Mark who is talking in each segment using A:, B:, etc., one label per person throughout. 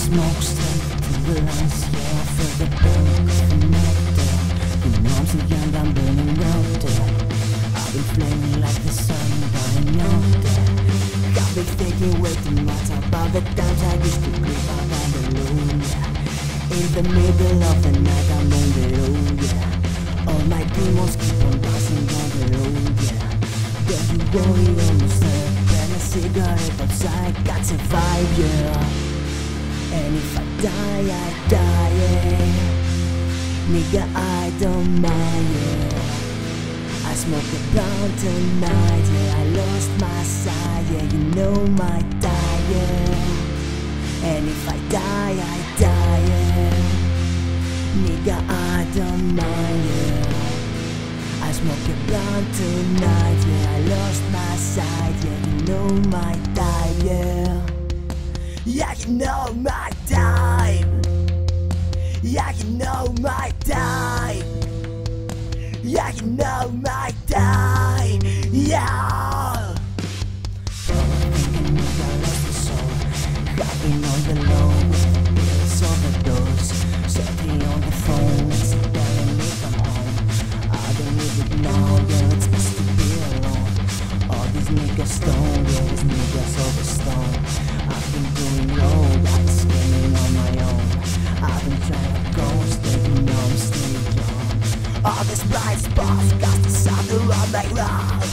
A: smoke straight to the lungs, yeah, I feel the burn coming out there. You know I'm so young, I'm burning out there. I've been flaming like the sun, burning out there. Got me thinking way too much about the times I used to creep out on the road, yeah. In the middle of the night, I'm on the road, yeah. All my demons keep on passing down the road, yeah. Don't you worry, almost there. Burn a cigarette outside, got to vibe, yeah. And if I die, I die, yeah. Nigga, I don't mind, yeah. I smoke a blunt tonight, yeah. I lost my sight, yeah. You know my die, yeah. And if I die, I die, yeah. Nigga, I don't mind, yeah. I smoke a blunt tonight, yeah. I lost my sight, yeah. You know my die, yeah. Yeah, you know my time. Yeah, you know my time. Yeah, you know my time. Yeah. Thinking I lost the soul. Having all the low pills overdose. Sitting on the phone, telling me come home. I don't need it now, yeah, it's best to be alone. All these niggas stone, yeah, these niggas over stone. I've been doing road, I've been scheming on my own. I've been trying to go, staying young, staying young. All this bright spots got the sound around my love.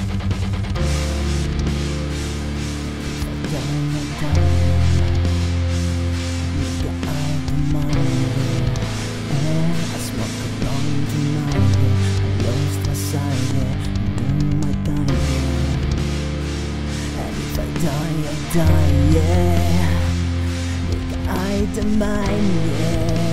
A: Nigga, I don't mind, yeah. I smoke a blunt tonight, yeah. I lost my sight, yeah. You know my time, yeah. And if I die, yeah. Nigga, I don't mind, yeah.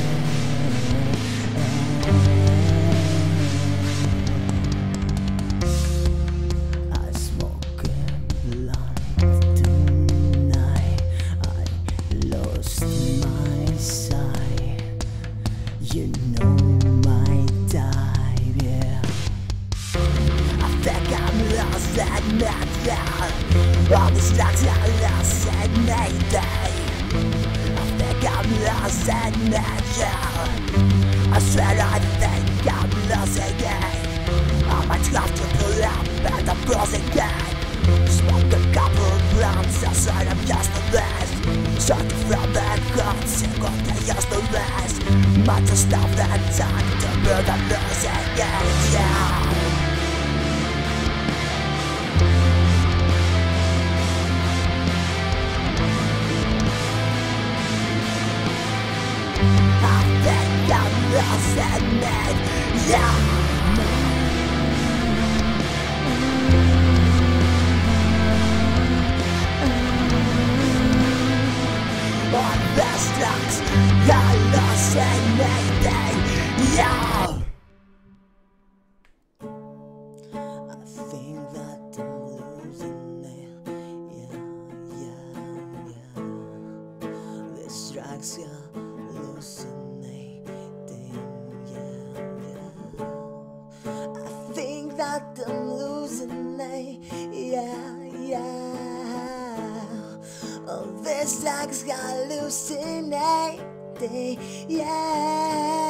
A: I smoke a blunt tonight. I lost my sight. You know my time, yeah. I think I'm lost at night, yeah. All these drugs are lost at Mayday. I think I'm lost at night, yeah. I swear I think I'm lost again. I might have to pull up and I'm cross again. Smoke a couple of blunts, I swear I'm just a mess. Shot from the ground, sick of the just the rest. Might just stop that time to burn, I'm lost again, yeah. I'm lost at night, yeah. On the stocks, I lost at night, yeah. I think that I'm losing it, yeah. These drugs are hallucinating, yeah. I think that I'm losing it, yeah. All this drugs hallucinating, yeah.